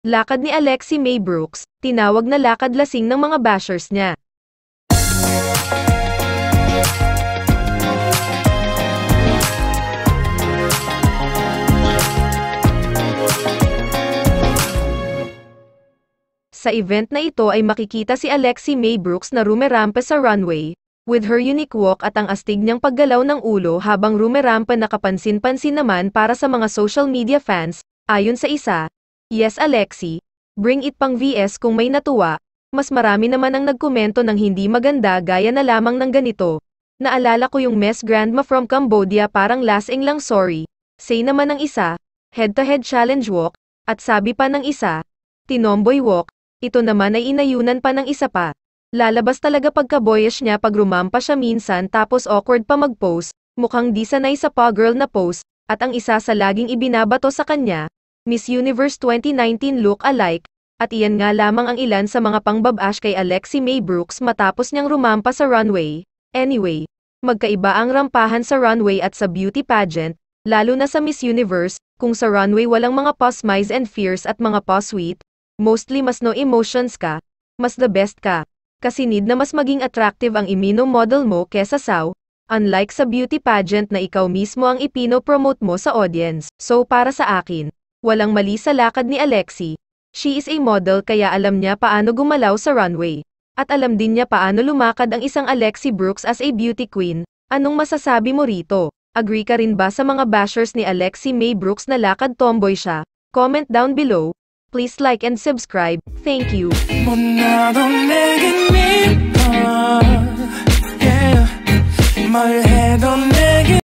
Lakad ni Alexi May Brooks, tinawag na lakad lasing ng mga bashers niya. Sa event na ito ay makikita si Alexi May Brooks na rumerampe sa runway, with her unique walk at ang astig niyang paggalaw ng ulo habang rumerampe na kapansin-pansin naman para sa mga social media fans, ayon sa isa, "Yes Alexi, bring it pang VS kung may natuwa." Mas marami naman ang nagkomento ng hindi maganda gaya na lamang ng ganito. "Naalala ko yung Miss Grandma from Cambodia, parang lasing lang, sorry." Say naman ng isa, "Head-to-head challenge walk," at sabi pa ng isa, "Tinomboy walk." Ito naman ay inayunan pa ng isa pa. Lalabas talaga pagka-boyish niya pag rumampa siya minsan tapos awkward pa mag-pose, mukhang di sanay sa pa-girl na pose, at ang isa sa laging ibinabato sa kanya, Miss Universe 2019 look-alike, at iyan nga lamang ang ilan sa mga pangbabash kay Alexi May Brooks matapos niyang rumampa sa runway. Anyway, magkaiba ang rampahan sa runway at sa beauty pageant, lalo na sa Miss Universe, kung sa runway walang mga pa-smiles and fierce at mga pa-sweet, mostly mas no emotions ka, mas the best ka. Kasi need na mas maging attractive ang imino-model mo kesa saw, unlike sa beauty pageant na ikaw mismo ang ipino-promote mo sa audience. So para sa akin, walang mali sa lakad ni Alexi. She is a model kaya alam niya paano gumalaw sa runway. At alam din niya paano lumakad ang isang Alexi Brooks as a beauty queen. Anong masasabi mo rito? Agree ka rin ba sa mga bashers ni Alexi May Brooks na lakad tomboy siya? Comment down below. Please like and subscribe. Thank you.